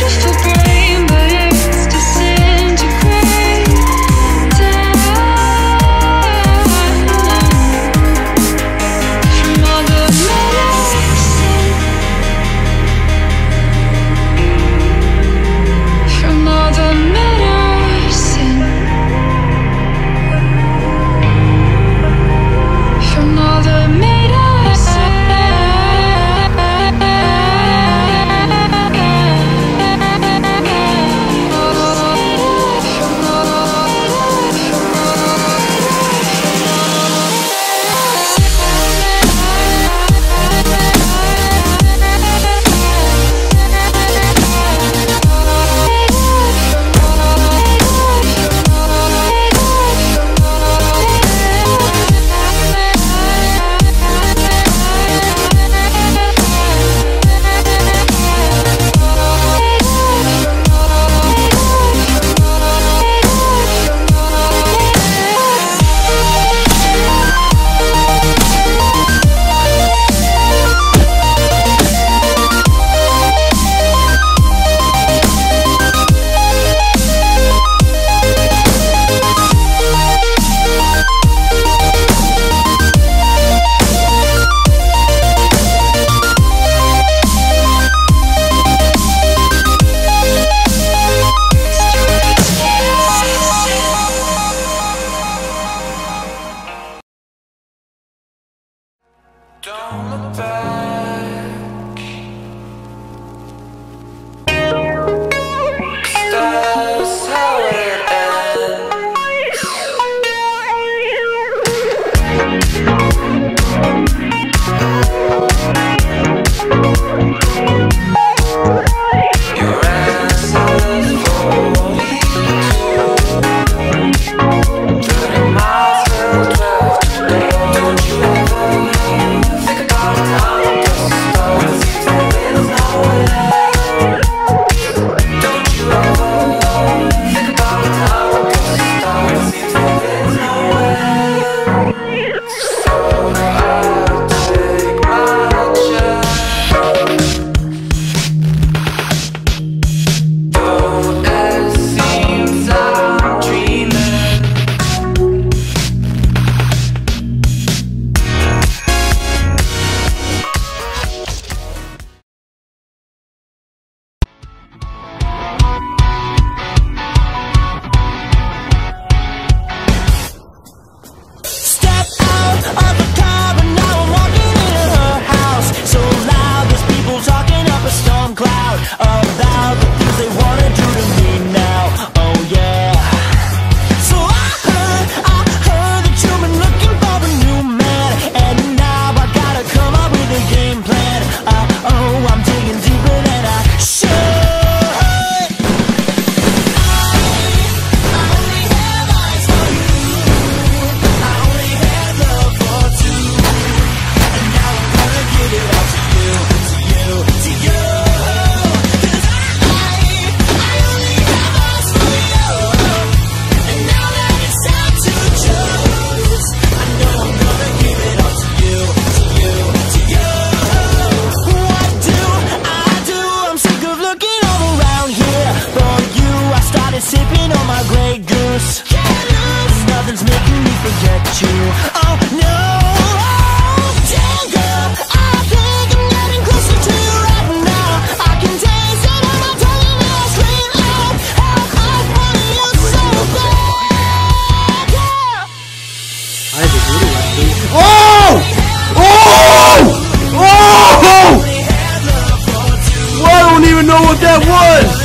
Don't look back, 'cause that's how it Your answers for me too. 30 miles till 12 today. Don't you ever think about how it starts? There is nowhere. Don't you ever think about how it starts? There is nowhere. So I take my chance. Though it seems I'm dreaming, Step out of the car and now I'm walking into her house. So loud, there's people talking up a storm cloud about the things they wanna do to me now. Oh yeah. So I heard that you've been looking for a new man, and now I gotta come up with a game plan. Oh, I'm digging deeper than I should. Sipping on my Grey Goose. Nothing's making me forget you. Oh no. Damn girl, I think I'm getting closer to you right now. I can taste it on my tongue and I'll scream out how I want you so bad. Yeah. Oh! Oh! Oh! I don't even know what that was!